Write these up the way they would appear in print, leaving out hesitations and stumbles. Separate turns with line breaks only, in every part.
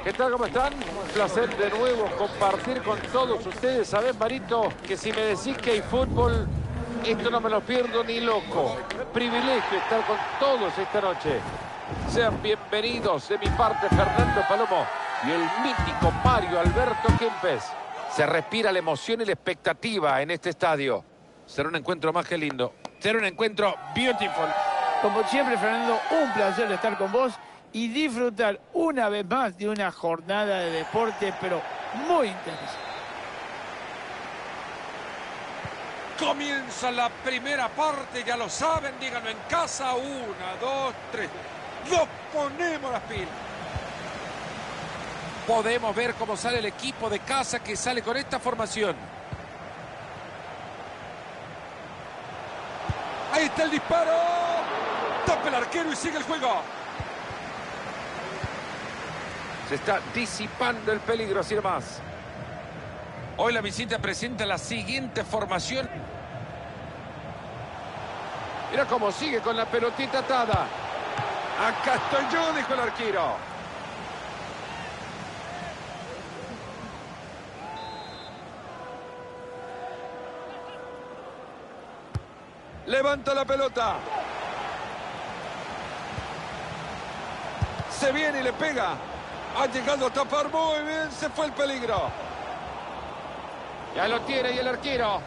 ¿Qué tal? ¿Cómo están? Un placer de nuevo compartir con todos ustedes. Saben, Marito, que si me decís que hay fútbol, esto no me lo pierdo ni loco. Privilegio estar con todos esta noche. Sean bienvenidos de mi parte, Fernando Palomo y el mítico Mario Alberto Kempes. Se respira la emoción y la expectativa en este estadio. Será un encuentro más que lindo. Será un encuentro beautiful.
Como siempre, Fernando, un placer estar con vos y disfrutar una vez más de una jornada de deporte, pero muy intensa.
Comienza la primera parte, ya lo saben, díganlo en casa. 1, 2, 3. ¡Nos ponemos las pilas! Podemos ver cómo sale el equipo de casa que sale con esta formación. Ahí está el disparo. Tapa el arquero y sigue el juego.
Se está disipando el peligro, así nomás.
Hoy la visita presenta la siguiente formación.
Mira cómo sigue con la pelotita atada. Acá estoy yo, dijo el arquero. Levanta la pelota. Se viene y le pega. Ha llegado a tapar muy bien. Se fue el peligro. Ya lo tiene y el arquero.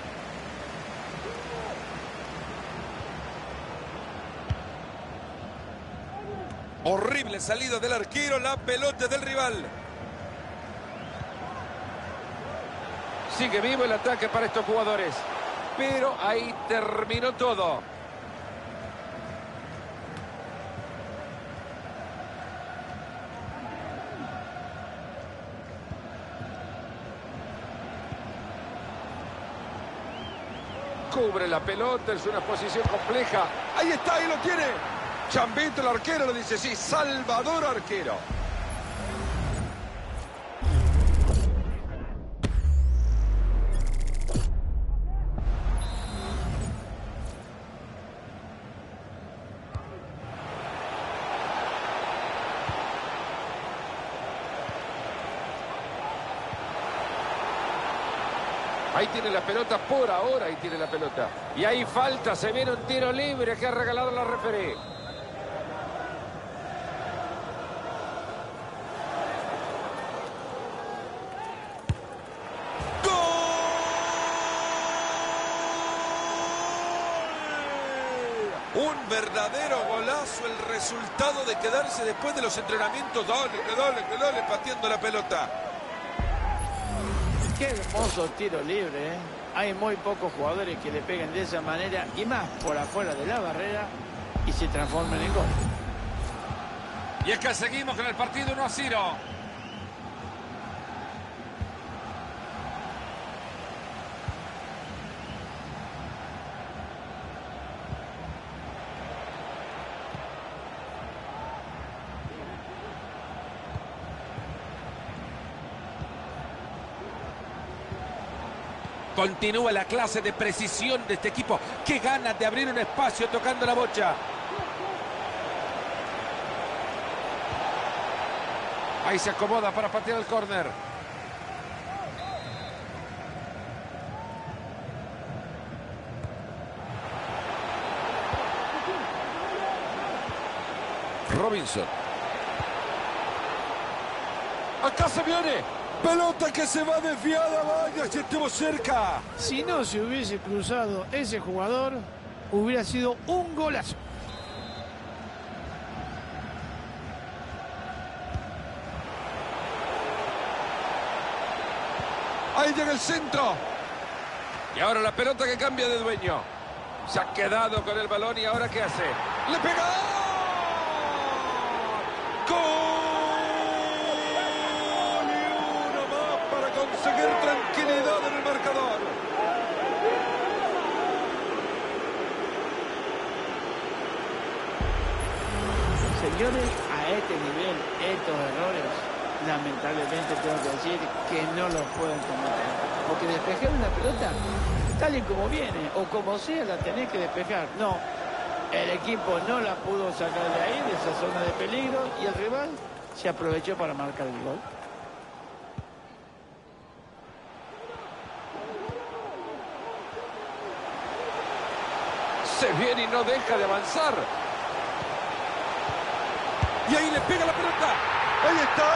Horrible salida del arquero. La pelota del rival.
Sigue vivo el ataque para estos jugadores. Pero ahí terminó todo. Cubre la pelota, es una posición compleja. Ahí está, ahí lo tiene. Chambito el arquero, lo dice, sí, Salvador Arquero. Ahí tiene la pelota, por ahora ahí tiene la pelota. Y ahí falta, se viene un tiro libre que ha regalado la referee.
Un verdadero golazo, el resultado de quedarse después de los entrenamientos. Dale, pateando la pelota.
Qué hermoso tiro libre, ¿eh? Hay muy pocos jugadores que le peguen de esa manera y más por afuera de la barrera y se transformen en gol.
Y es que seguimos con el partido 1-0. Continúa la clase de precisión de este equipo. Qué ganas de abrir un espacio tocando la bocha.
Ahí se acomoda para patear el córner. Robinson. Acá se viene. Pelota que se va desviada, vaya, si estuvo cerca.
Si no se hubiese cruzado ese jugador, hubiera sido un golazo.
Ahí llega el centro. Y ahora la pelota que cambia de dueño. Se ha quedado con el balón y ahora ¿qué hace? ¡Le pega! ¡Gol! Conseguir tranquilidad en el marcador.
Señores, a este nivel, estos errores, lamentablemente tengo que decir que no los pueden cometer. Porque despejar una pelota, tal y como viene, o como sea, la tenés que despejar. No, el equipo no la pudo sacar de ahí, de esa zona de peligro, y el rival se aprovechó para marcar el gol.
Se viene y no deja de avanzar.
Y ahí le pega la pelota. ¡Ahí está!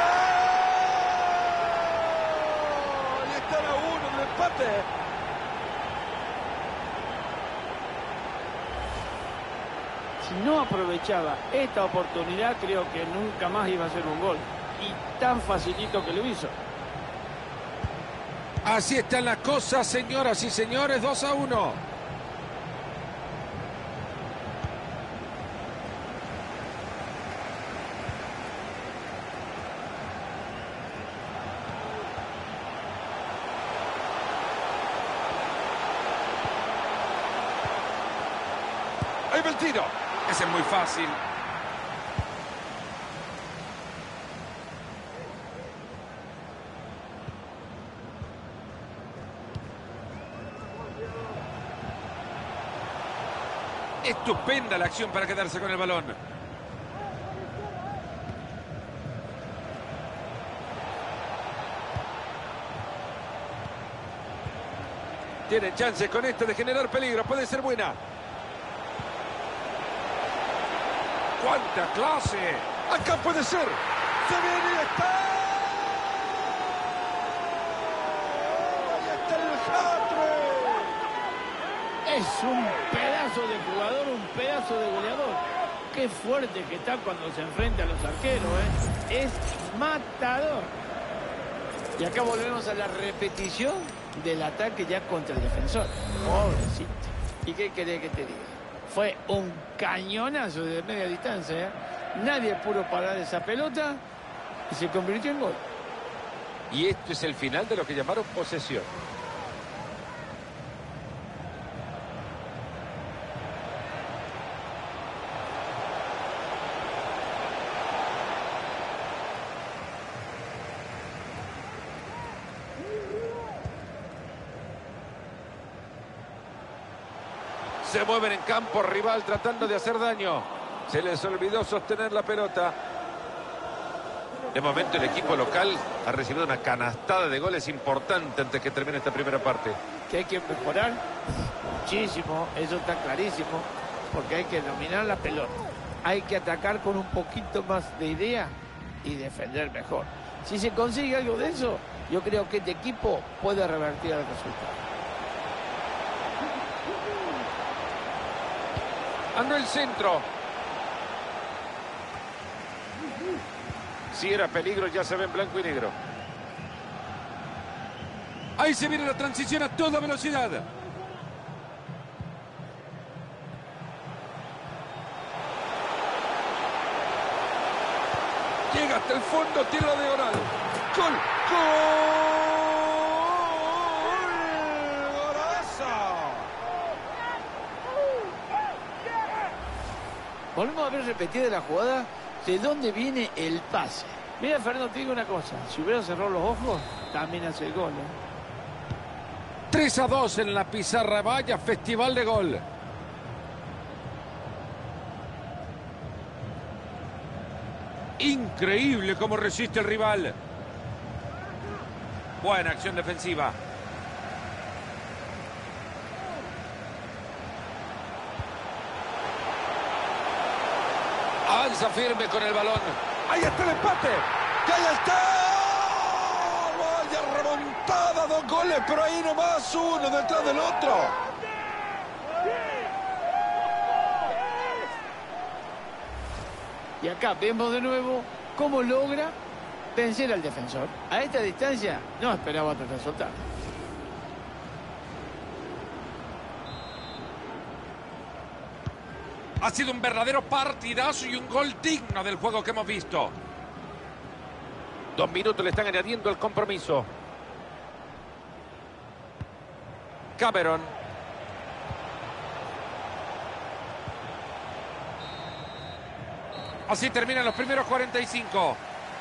¡Ahí está la 1 del empate!
Si no aprovechaba esta oportunidad, creo que nunca más iba a ser un gol. Y tan facilito que lo hizo.
Así están las cosas, señoras y señores, 2-1. Ahí va el tiro. Ese es muy fácil. Estupenda la acción para quedarse con el balón. Tiene chance con este de generar peligro. Puede ser buena. ¡Cuánta clase! ¡Acá puede ser! ¡Se viene y está! ¡Ahí está el hat-trick!
Es un pedazo de jugador, un pedazo de goleador. Qué fuerte que está cuando se enfrenta a los arqueros, ¿eh? Es matador. Y acá volvemos a la repetición del ataque ya contra el defensor. Pobrecito. ¿Y qué querés que te diga? Fue un cañonazo de media distancia, ¿eh? Nadie pudo parar esa pelota y se convirtió en gol.
Y esto es el final de lo que llamaron posesión. Se mueven en campo rival tratando de hacer daño. Se les olvidó sostener la pelota. De momento el equipo local ha recibido una canastada de goles importante antes que termine esta primera parte.
Que hay que mejorar muchísimo, eso está clarísimo, porque hay que dominar la pelota. Hay que atacar con un poquito más de idea y defender mejor. Si se consigue algo de eso, yo creo que este equipo puede revertir el resultado.
Ando el centro. Si era peligro, ya se ve en blanco y negro.
Ahí se viene la transición a toda velocidad. Llega hasta el fondo, tira de oral. ¡Gol! ¡Gol! ¡Golazo!
Volvemos a ver repetida la jugada de dónde viene el pase. Mira, Fernando, te digo una cosa. Si hubiera cerrado los ojos, también hace el gol, ¿eh?
3-2 en la pizarra. Vaya festival de gol. Increíble cómo resiste el rival. Buena acción defensiva. Avanza firme con el balón.
Ahí está el empate. ¡Que ahí está! Vaya remontada, 2 goles, pero ahí nomás uno detrás del otro.
Y acá vemos de nuevo cómo logra vencer al defensor. A esta distancia no esperaba otro resultado.
Ha sido un verdadero partidazo y un gol digno del juego que hemos visto. 2 minutos le están añadiendo al compromiso. Cameron. Así terminan los primeros 45.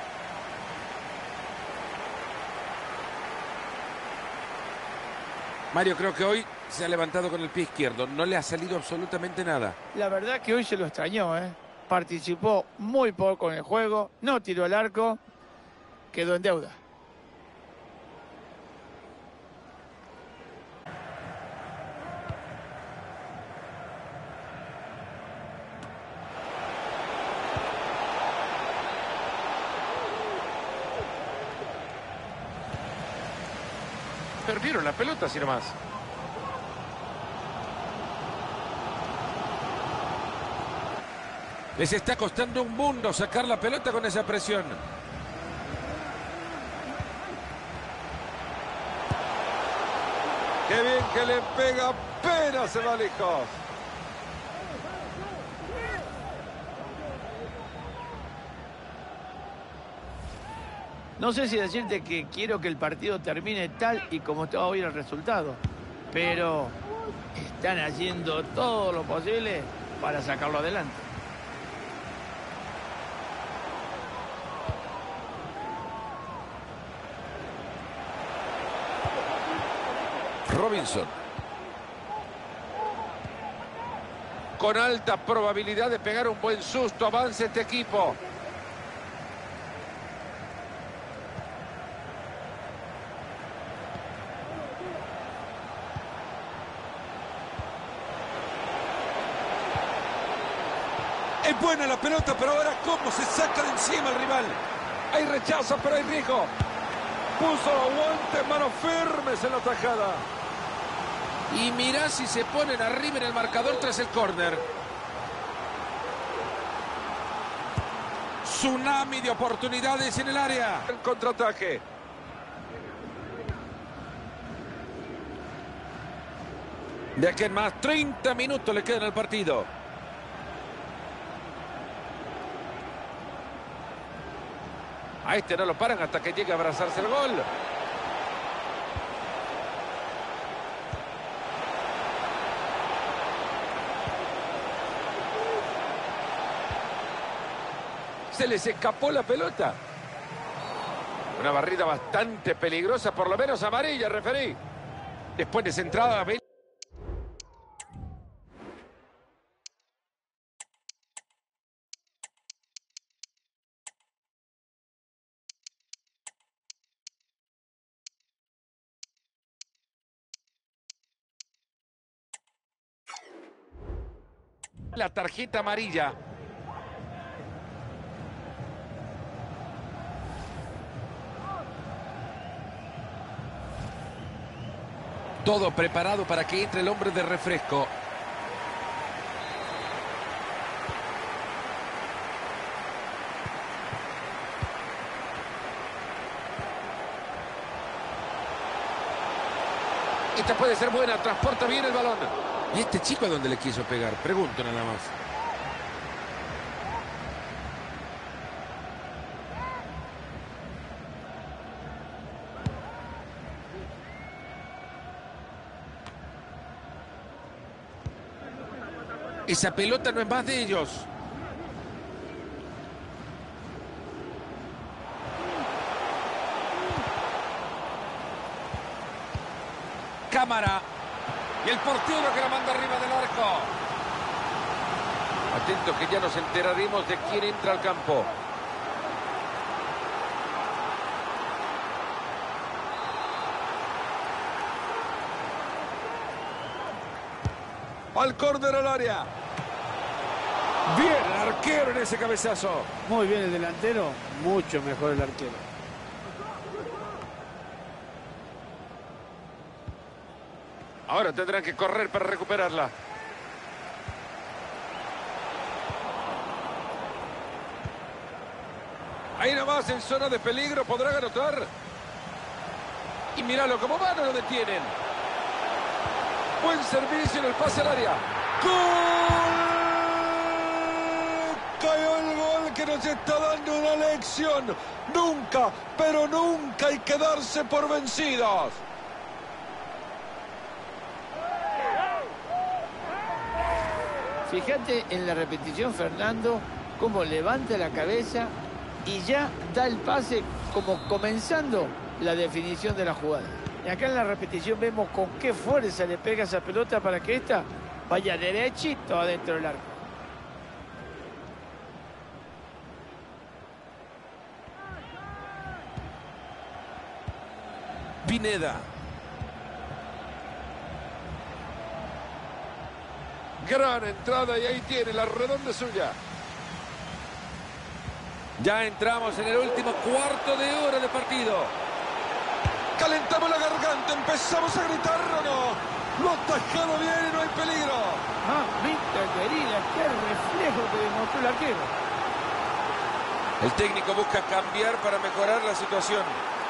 Mario, creo que hoy se ha levantado con el pie izquierdo. No le ha salido absolutamente nada.
La verdad que hoy se lo extrañó, ¿eh? participó muy poco en el juego, no tiró al arco, quedó en deuda.
Perdieron la pelota, así nomás. Les está costando un mundo sacar la pelota con esa presión.
Qué bien que le pega, apenas se va lejos.
No sé si decirte que quiero que el partido termine tal y como estaba hoy el resultado, pero están haciendo todo lo posible para sacarlo adelante.
Robinson. Con alta probabilidad de pegar un buen susto. Avanza este equipo.
Es buena la pelota, pero ahora cómo se saca de encima el rival.
Hay rechazo, pero hay riesgo.
Puso guantes, manos firmes en la tajada.
Y mirá si se ponen arriba en el marcador tras el córner. Tsunami de oportunidades en el área.
El contraataque.
De aquí en más, 30 minutos le quedan al partido. A este no lo paran hasta que llegue a abrazarse el gol. Se les escapó la pelota. Una barrida bastante peligrosa, por lo menos amarilla, referí. Después de esa entrada, la tarjeta amarilla. Todo preparado para que entre el hombre de refresco. Esta puede ser buena, transporta bien el balón. ¿Y este chico a dónde le quiso pegar? Pregunto nada más. Esa pelota no es más de ellos. Cámara. Y el portero que la manda arriba del arco. Atento que ya nos enteraremos de quién entra al campo.
Al córner al área. Bien el arquero en ese cabezazo.
Muy bien el delantero, mucho mejor el arquero.
Ahora tendrán que correr para recuperarla.
Ahí nomás en zona de peligro, podrán anotar.
Y míralo cómo va, no lo detienen.
Buen servicio en el pase al área. ¡Gol! Cayó el gol que nos está dando una lección. Nunca, pero nunca hay que darse por vencidos.
Fíjate en la repetición, Fernando, cómo levanta la cabeza y ya da el pase como comenzando la definición de la jugada. Y acá en la repetición vemos con qué fuerza le pega esa pelota para que esta vaya derechito adentro del arco.
Pineda.
Gran entrada y ahí tiene la redonda suya.
Ya entramos en el último cuarto de hora de partido. Calentamos la garganta, empezamos a gritar o no. Lo ha atajado bien y no hay peligro.
Mamita querida, qué reflejo que demostró el arquero.
El técnico busca cambiar para mejorar la situación.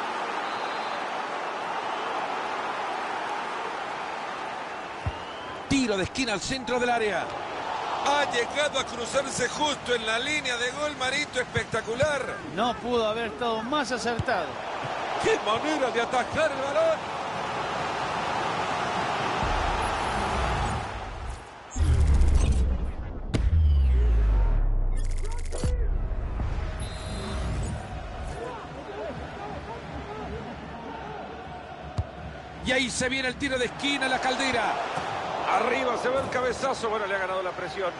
Tiro de esquina al centro del área. Ha llegado a cruzarse justo en la línea de gol, Marito, espectacular.
No pudo haber estado más acertado.
¡Qué manera de atajar el balón! Y ahí se viene el tiro de esquina, la Caldera.
Arriba se ve el cabezazo. Bueno, le ha ganado la presión.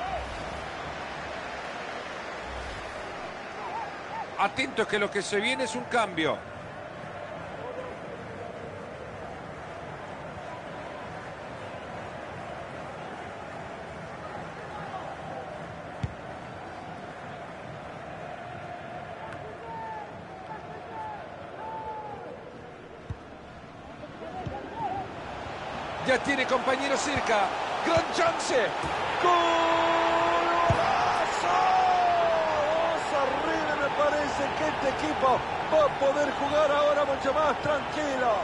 Atentos que lo que se viene es un cambio. Ya tiene compañero cerca.
Gran chance. ¡Golazo! Arriba, me parece que este equipo va a poder jugar ahora mucho más tranquilo.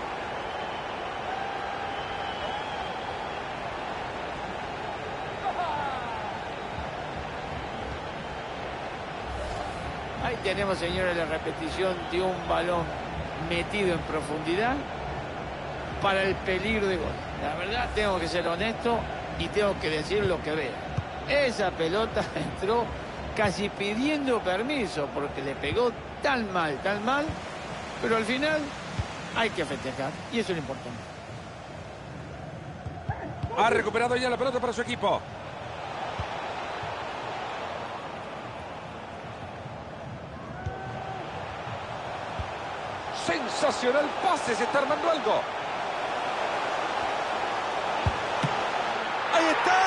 Ahí tenemos, señores, la repetición de un balón metido en profundidad para el peligro de gol. La verdad, tengo que ser honesto y tengo que decir lo que veo. Esa pelota entró casi pidiendo permiso porque le pegó tan mal, pero al final hay que festejar y eso es lo importante.
Ha recuperado ya la pelota para su equipo.
Sensacional pase, se está armando algo. ¡Ahí está!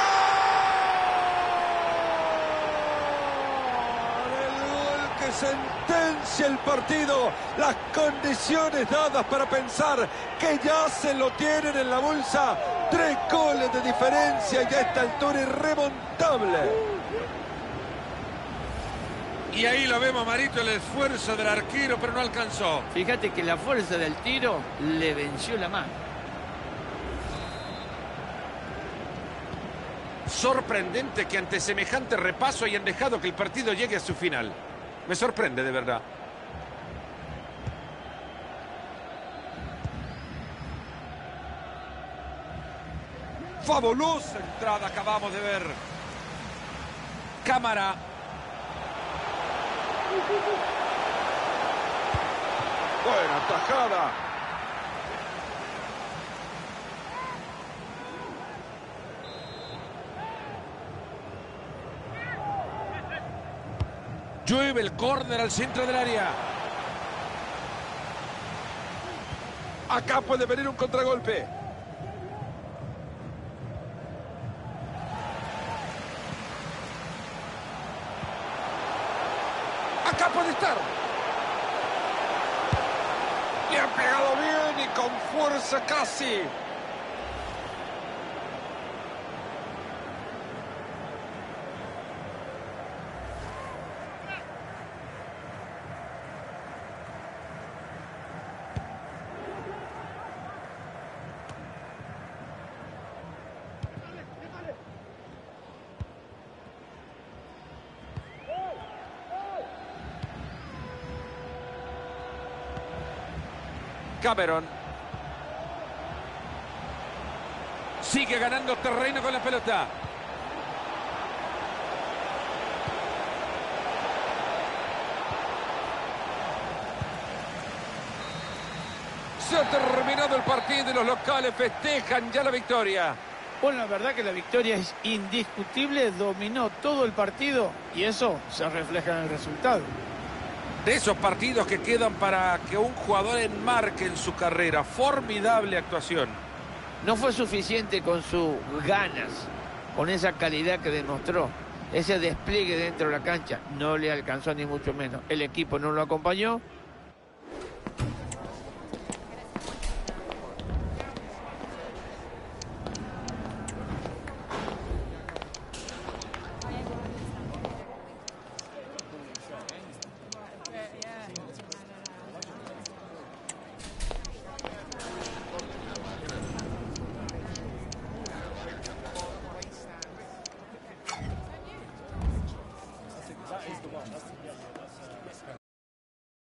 El gol que sentencia el partido. Las condiciones dadas para pensar que ya se lo tienen en la bolsa. 3 goles de diferencia y a esta altura irremontable.
Y ahí lo vemos, Marito, el esfuerzo del arquero, pero no alcanzó.
Fíjate que la fuerza del tiro le venció la mano.
Sorprendente que ante semejante repaso hayan dejado que el partido llegue a su final. Me sorprende, de verdad. Fabulosa entrada acabamos de ver. Cámara.
Buena tajada.
Llueve el córner al centro del área.
Acá puede venir un contragolpe. Acá puede estar. Le han pegado bien y con fuerza casi.
Cameron. Sigue ganando terreno con la pelota.
Se ha terminado el partido y los locales festejan ya la victoria.
Bueno, la verdad que la victoria es indiscutible, dominó todo el partido y eso se refleja en el resultado.
De esos partidos que quedan para que un jugador enmarque en su carrera. Formidable actuación.
No fue suficiente con sus ganas, con esa calidad que demostró. Ese despliegue dentro de la cancha no le alcanzó ni mucho menos. El equipo no lo acompañó